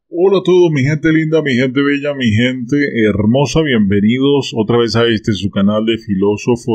Hola a todos, mi gente linda, mi gente bella, mi gente hermosa, bienvenidos otra vez a su canal de Filósofo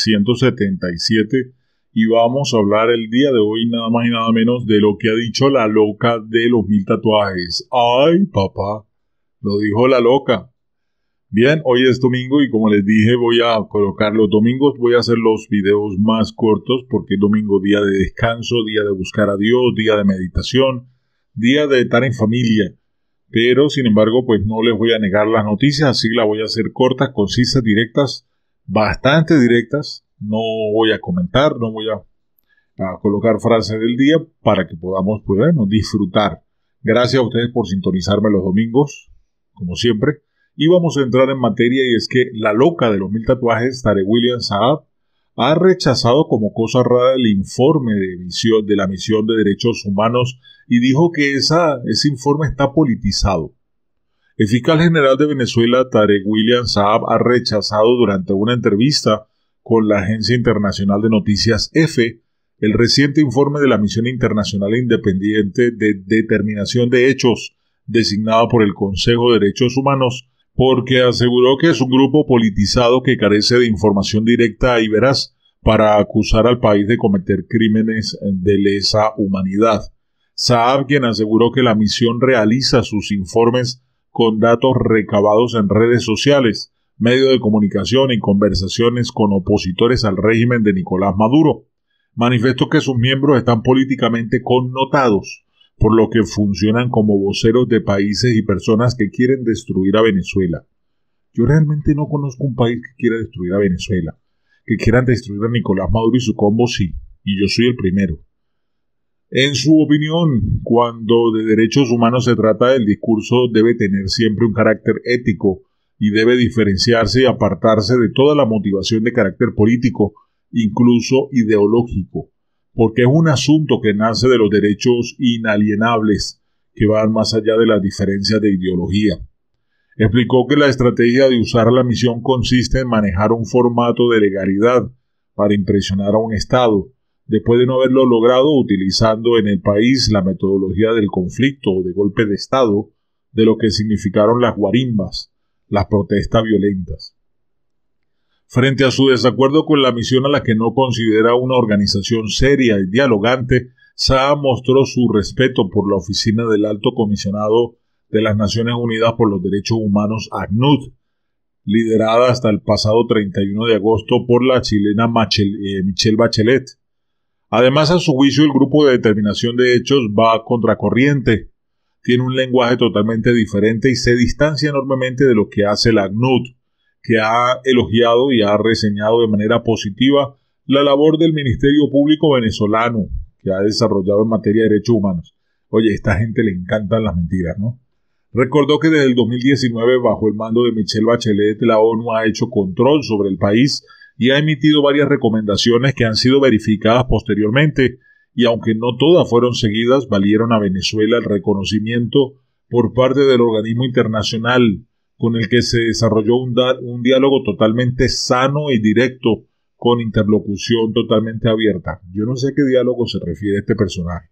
777 y vamos a hablar el día de hoy nada más y nada menos de lo que ha dicho la loca de los 1000 tatuajes. ¡Ay, papá! Lo dijo la loca. Bien, hoy es domingo y como les dije voy a colocar los domingos, voy a hacer los videos más cortos porque es domingo, día de descanso, día de buscar a Dios, día de meditación, día de estar en familia. Pero, sin embargo, pues no les voy a negar las noticias, así las voy a hacer cortas, concisas, directas, bastante directas. No voy a comentar, no voy a colocar frases del día para que podamos, pues bueno, disfrutar. Gracias a ustedes por sintonizarme los domingos, como siempre. Y vamos a entrar en materia y es que la loca de los 1000 tatuajes, Tarek William Saab, ha rechazado como cosa rara el informe de la misión de derechos humanos y dijo que ese informe está politizado. El fiscal general de Venezuela, Tarek William Saab, ha rechazado durante una entrevista con la agencia internacional de noticias EFE el reciente informe de la Misión Internacional Independiente de Determinación de Hechos, designada por el Consejo de Derechos Humanos, porque aseguró que es un grupo politizado que carece de información directa y veraz para acusar al país de cometer crímenes de lesa humanidad. Saab, quien aseguró que la misión realiza sus informes con datos recabados en redes sociales, medios de comunicación y conversaciones con opositores al régimen de Nicolás Maduro, manifestó que sus miembros están políticamente connotados, por lo que funcionan como voceros de países y personas que quieren destruir a Venezuela. Yo realmente no conozco un país que quiera destruir a Venezuela. Que quieran destruir a Nicolás Maduro y su combo, sí, y yo soy el primero. En su opinión, cuando de derechos humanos se trata, el discurso debe tener siempre un carácter ético y debe diferenciarse y apartarse de toda la motivación de carácter político, incluso ideológico, porque es un asunto que nace de los derechos inalienables que van más allá de las diferencias de ideología. Explicó que la estrategia de usar la misión consiste en manejar un formato de legalidad para impresionar a un Estado, después de no haberlo logrado utilizando en el país la metodología del conflicto o de golpe de Estado, de lo que significaron las guarimbas, las protestas violentas. Frente a su desacuerdo con la misión a la que no considera una organización seria y dialogante, Saab mostró su respeto por la Oficina del Alto Comisionado de las Naciones Unidas por los Derechos Humanos, ACNUD, liderada hasta el pasado 31 de agosto por la chilena Michelle Bachelet. Además, a su juicio, el grupo de determinación de hechos va a contracorriente, tiene un lenguaje totalmente diferente y se distancia enormemente de lo que hace la ACNUD, que ha elogiado y ha reseñado de manera positiva la labor del Ministerio Público venezolano que ha desarrollado en materia de derechos humanos. Oye, a esta gente le encantan las mentiras, ¿no? Recordó que desde el 2019, bajo el mando de Michelle Bachelet, la ONU ha hecho control sobre el país y ha emitido varias recomendaciones que han sido verificadas posteriormente, y aunque no todas fueron seguidas, valieron a Venezuela el reconocimiento por parte del organismo internacional, con el que se desarrolló un diálogo totalmente sano y directo, con interlocución totalmente abierta. Yo no sé a qué diálogo se refiere este personaje.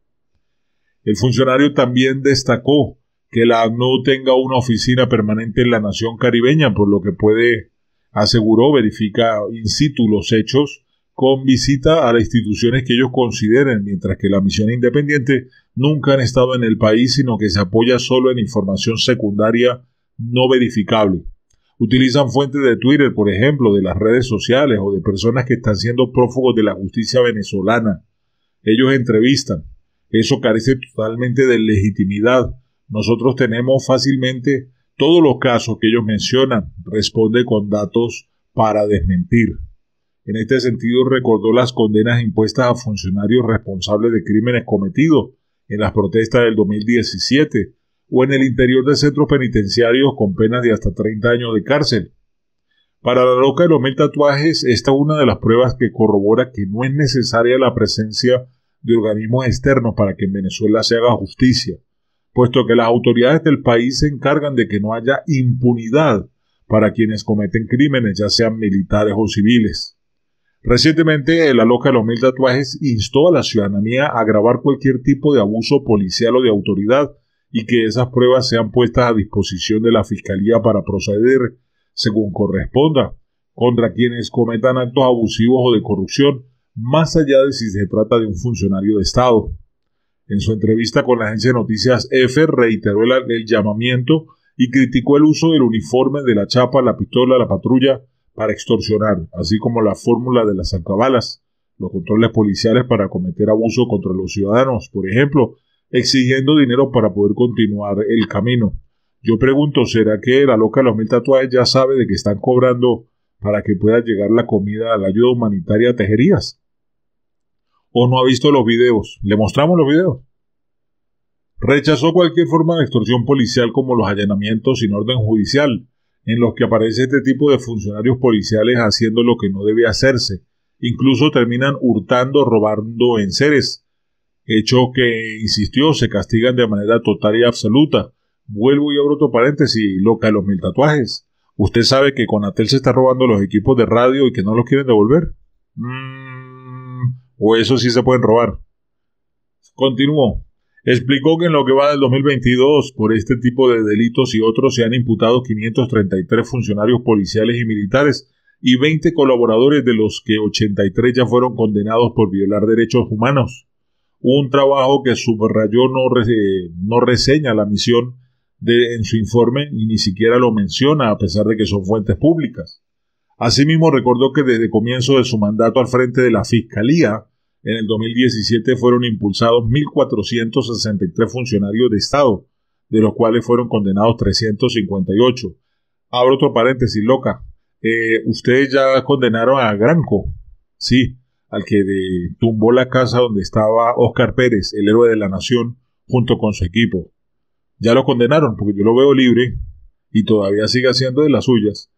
El funcionario también destacó que la ACNUD tenga una oficina permanente en la nación caribeña, por lo que aseguró, verifica in situ los hechos con visita a las instituciones que ellos consideren, mientras que la misión independiente nunca han estado en el país, sino que se apoya solo en información secundaria no verificable. Utilizan fuentes de Twitter, por ejemplo, de las redes sociales o de personas que están siendo prófugos de la justicia venezolana. Ellos entrevistan. Eso carece totalmente de legitimidad. Nosotros tenemos fácilmente todos los casos que ellos mencionan, responde con datos para desmentir. En este sentido, recordó las condenas impuestas a funcionarios responsables de crímenes cometidos en las protestas del 2017 o en el interior de centros penitenciarios con penas de hasta 30 años de cárcel. Para la loca de los 1000 tatuajes, esta es una de las pruebas que corrobora que no es necesaria la presencia de organismos externos para que en Venezuela se haga justicia, puesto que las autoridades del país se encargan de que no haya impunidad para quienes cometen crímenes, ya sean militares o civiles. Recientemente, la loca de los 1000 tatuajes instó a la ciudadanía a grabar cualquier tipo de abuso policial o de autoridad y que esas pruebas sean puestas a disposición de la Fiscalía para proceder según corresponda contra quienes cometan actos abusivos o de corrupción, más allá de si se trata de un funcionario de Estado. En su entrevista con la agencia de noticias EFE reiteró el llamamiento y criticó el uso del uniforme, de la chapa, la pistola, la patrulla para extorsionar, así como la fórmula de las alcabalas, los controles policiales para cometer abuso contra los ciudadanos, por ejemplo, exigiendo dinero para poder continuar el camino. Yo pregunto, ¿será que la loca de los 1000 tatuajes ya sabe de que están cobrando para que pueda llegar la comida a la ayuda humanitaria a Tejerías? ¿O no ha visto los videos? ¿Le mostramos los videos? Rechazó cualquier forma de extorsión policial como los allanamientos sin orden judicial, en los que aparece este tipo de funcionarios policiales haciendo lo que no debe hacerse. Incluso terminan hurtando, robando enseres, hecho que, insistió, se castigan de manera total y absoluta. Vuelvo y abro otro paréntesis, loca de los 1000 tatuajes. ¿Usted sabe que Conatel se está robando los equipos de radio y que no los quieren devolver? O eso sí se pueden robar. Continuó. Explicó que en lo que va del 2022, por este tipo de delitos y otros, se han imputado 533 funcionarios policiales y militares y 20 colaboradores, de los que 83 ya fueron condenados por violar derechos humanos. Un trabajo que subrayó no reseña la misión en su informe y ni siquiera lo menciona, a pesar de que son fuentes públicas. Asimismo, recordó que desde comienzo de su mandato al frente de la Fiscalía, en el 2017 fueron impulsados 1.463 funcionarios de Estado, de los cuales fueron condenados 358. Abro otro paréntesis, loca. Ustedes ya condenaron a Granco, sí, al que tumbó la casa donde estaba Óscar Pérez, el héroe de la nación, junto con su equipo. Ya lo condenaron, porque yo lo veo libre y todavía sigue haciendo de las suyas.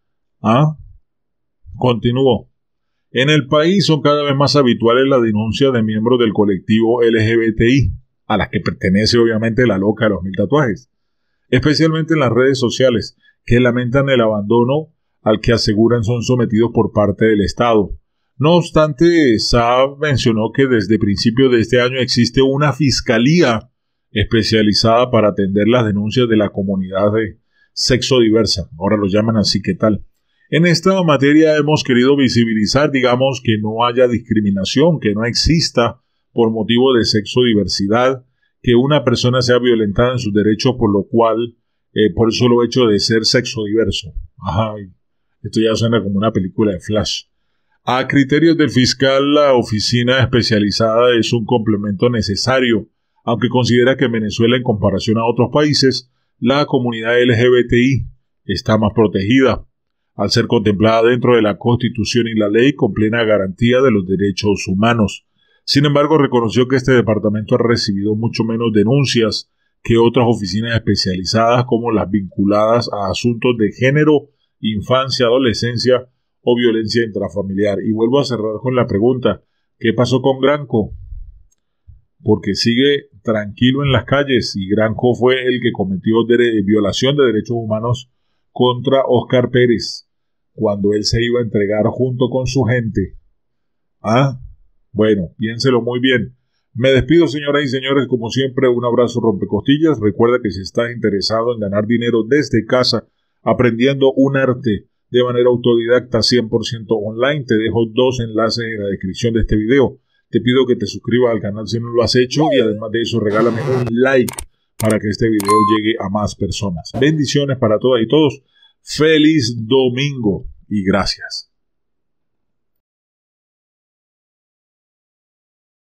Continuó. En el país son cada vez más habituales las denuncias de miembros del colectivo LGBTI, a las que pertenece obviamente la loca de los 1000 tatuajes, especialmente en las redes sociales, que lamentan el abandono al que aseguran son sometidos por parte del Estado. No obstante, Saab mencionó que desde principios de este año existe una fiscalía especializada para atender las denuncias de la comunidad de sexo diversa. Ahora lo llaman así, ¿qué tal? En esta materia hemos querido visibilizar, digamos, que no haya discriminación, que no exista por motivo de sexo diversidad, que una persona sea violentada en sus derechos por lo cual, por el solo hecho de ser sexo diverso. Esto ya suena como una película de Flash. A criterios del fiscal, la oficina especializada es un complemento necesario, aunque considera que en Venezuela, en comparación a otros países, la comunidad LGBTI está más protegida, al ser contemplada dentro de la Constitución y la ley con plena garantía de los derechos humanos. Sin embargo, reconoció que este departamento ha recibido mucho menos denuncias que otras oficinas especializadas, como las vinculadas a asuntos de género, infancia, adolescencia o violencia intrafamiliar. Y vuelvo a cerrar con la pregunta, ¿qué pasó con Granco? Porque sigue tranquilo en las calles, y Granco fue el que cometió violación de derechos humanos contra Óscar Pérez, cuando él se iba a entregar junto con su gente. Bueno, piénselo muy bien. Me despido, señoras y señores, como siempre, un abrazo rompecostillas. Recuerda que si estás interesado en ganar dinero desde casa, aprendiendo un arte de manera autodidacta 100% online, te dejo 2 enlaces en la descripción de este video. Te pido que te suscribas al canal si no lo has hecho, y además de eso regálame un like para que este video llegue a más personas. Bendiciones para todas y todos. Feliz domingo y gracias.